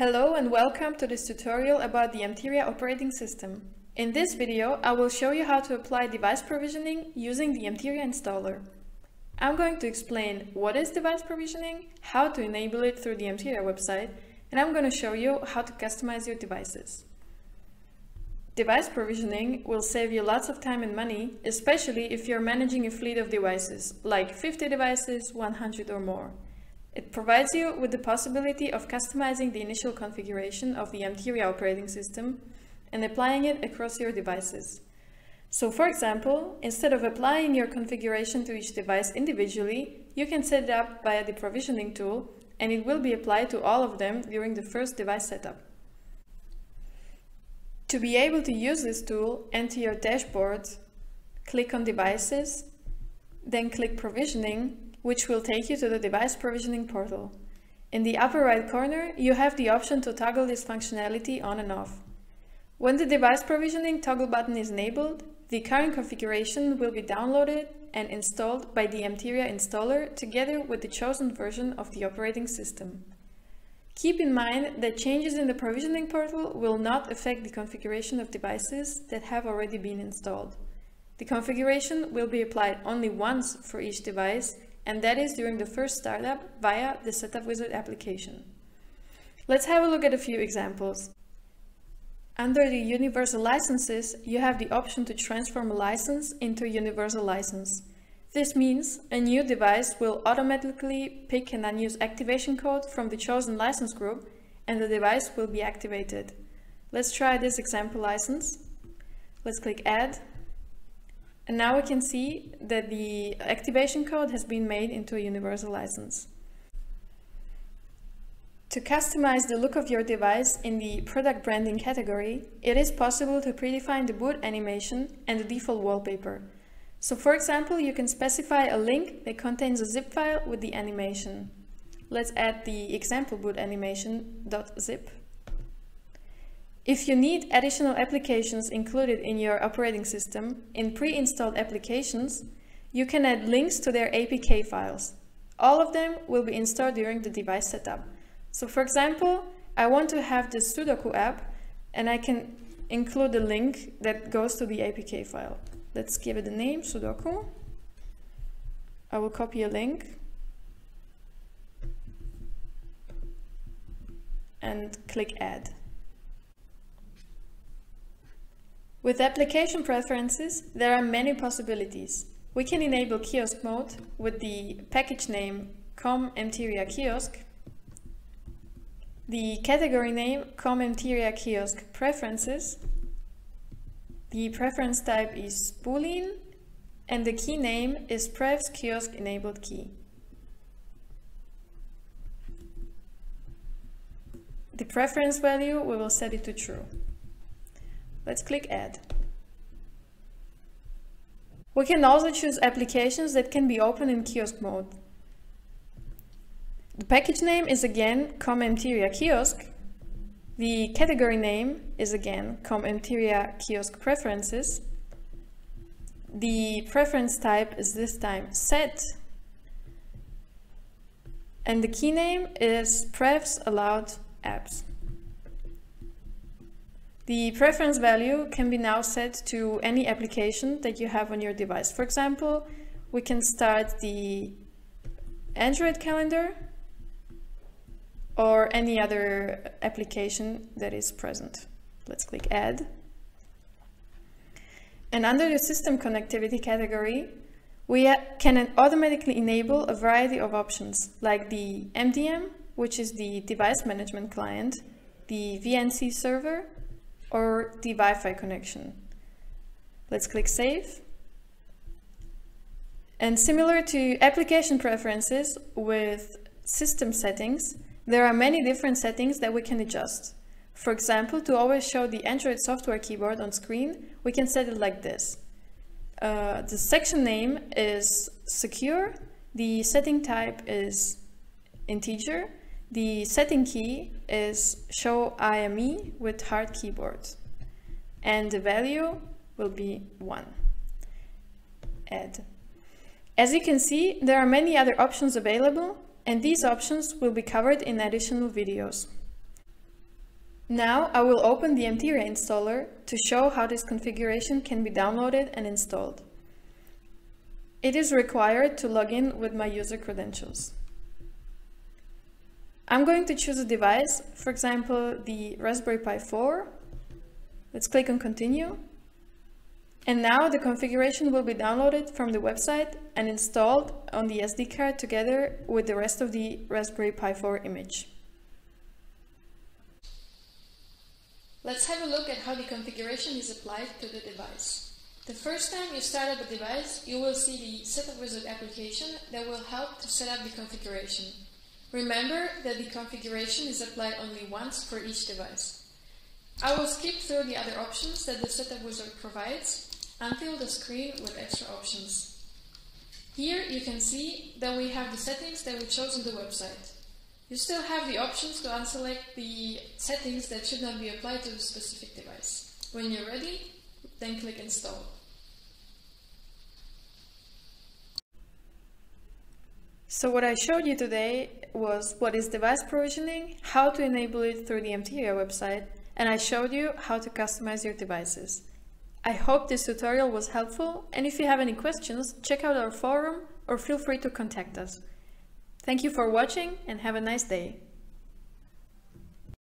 Hello and welcome to this tutorial about the Emteria operating system. In this video, I will show you how to apply device provisioning using the Emteria installer. I'm going to explain what is device provisioning, how to enable it through the Emteria website, and I'm going to show you how to customize your devices. Device provisioning will save you lots of time and money, especially if you're managing a fleet of devices, like 50 devices, 100 or more. It provides you with the possibility of customizing the initial configuration of the Emteria operating system and applying it across your devices. So for example, instead of applying your configuration to each device individually, you can set it up via the provisioning tool and it will be applied to all of them during the first device setup. To be able to use this tool, enter your dashboard, click on Devices, then click Provisioning, which will take you to the device provisioning portal. In the upper right corner, you have the option to toggle this functionality on and off. When the device provisioning toggle button is enabled, the current configuration will be downloaded and installed by the Emteria installer together with the chosen version of the operating system. Keep in mind that changes in the provisioning portal will not affect the configuration of devices that have already been installed. The configuration will be applied only once for each device, and that is during the first startup via the Setup Wizard application. Let's have a look at a few examples. Under the universal licenses, you have the option to transform a license into a universal license. This means a new device will automatically pick an unused activation code from the chosen license group and the device will be activated. Let's try this example license. Let's click Add. And now we can see that the activation code has been made into a universal license. To customize the look of your device in the product branding category, it is possible to predefine the boot animation and the default wallpaper. So for example, you can specify a link that contains a zip file with the animation. Let's add the example boot animation.zip. If you need additional applications included in your operating system in pre-installed applications, you can add links to their APK files. All of them will be installed during the device setup. So for example, I want to have this Sudoku app and I can include a link that goes to the APK file. Let's give it a name, Sudoku. I will copy a link and click Add. With application preferences, there are many possibilities. We can enable kiosk mode with the package name emteria kiosk, the category name emteria kiosk preferences, the preference type is boolean, and the key name is prefs kiosk enabled key. The preference value, we will set it to true. Let's click Add. We can also choose applications that can be opened in kiosk mode. The package name is again emteria kiosk. The category name is again emteria kiosk preferences. The preference type is this time set. And the key name is prefs allowed apps. The preference value can be now set to any application that you have on your device. For example, we can start the Android calendar or any other application that is present. Let's click Add. And under the System Connectivity category, we can automatically enable a variety of options like the MDM, which is the Device Management Client, the VNC server, or the Wi-Fi connection. Let's click Save. And similar to application preferences with system settings, there are many different settings that we can adjust. For example, to always show the Android software keyboard on screen, we can set it like this. The section name is secure, the setting type is integer, the setting key is show IME with hard keyboard, and the value will be 1. Add. As you can see, there are many other options available, and these options will be covered in additional videos. Now I will open the emteria installer to show how this configuration can be downloaded and installed. It is required to log in with my user credentials. I'm going to choose a device, for example, the Raspberry Pi 4. Let's click on Continue. And now the configuration will be downloaded from the website and installed on the SD card together with the rest of the Raspberry Pi 4 image. Let's have a look at how the configuration is applied to the device. The first time you start up a device, you will see the Setup Wizard application that will help to set up the configuration. Remember that the configuration is applied only once for each device. I will skip through the other options that the Setup Wizard provides until the screen with extra options. Here you can see that we have the settings that we chose on the website. You still have the options to unselect the settings that should not be applied to the specific device. When you're ready, then click Install. So what I showed you today was what is device provisioning, how to enable it through the emteria website, and I showed you how to customize your devices. I hope this tutorial was helpful, and if you have any questions, check out our forum or feel free to contact us. Thank you for watching and have a nice day.